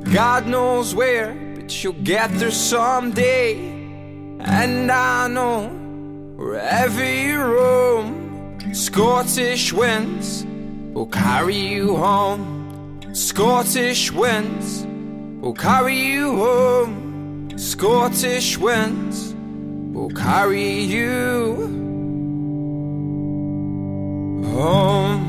God knows where, but you'll get there someday. And I know wherever you roam, Scottish winds will carry you home. Scottish winds will carry you home. Scottish winds will carry you home.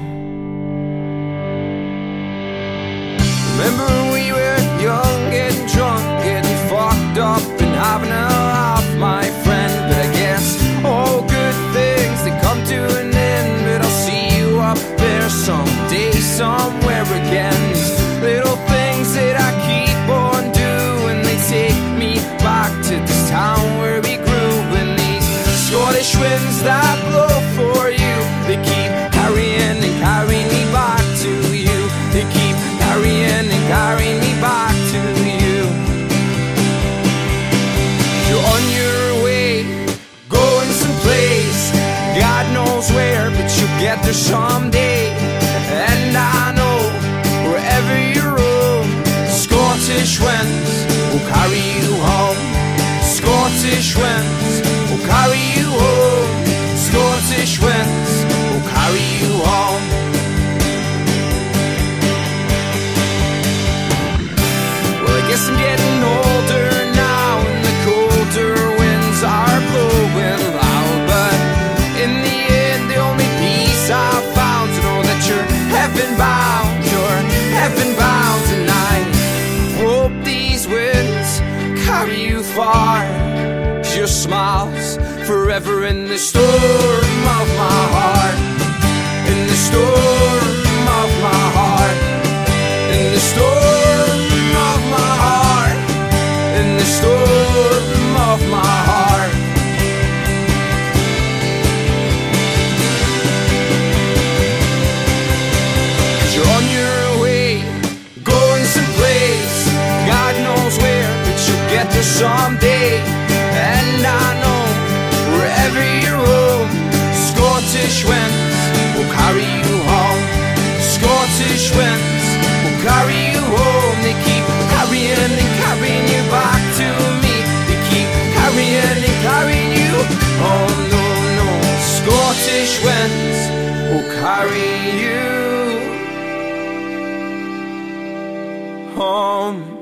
Remember when we were young, getting drunk, getting fucked up and having a laugh, my friend. But I guess all good things, they come to an end. But I'll see you up there someday, somewhere again. These little things that I keep on doing, they take me back to this town where we grew. And these Scottish winds that blow for you, they keep carrying and carrying me back to you. They keep carrying and carrying me back to you. You're on your way, going someplace, God knows where, but you'll get there someday. And I know wherever you roam, Scottish winds will carry you home. Scottish winds will carry you home. Scottish winds will carry you home. I guess I'm getting older now, and the colder winds are blowing loud. But in the end, the only peace I've found to know that you're heaven bound, you're heaven bound. And I hope these winds carry you far, 'cause your smile's forever in the storm of my heart. In the storm of my heart. In the storm of my heart. In the storm of my heart. 'Cause you're on your way, going someplace, God knows where, but you'll get there someday. And I know wherever you roam, Scottish winds will carry you home. Scottish winds will carry you home. They keep carrying and carrying you back to me. They keep carrying and carrying you home. No, no, Scottish winds will carry you home.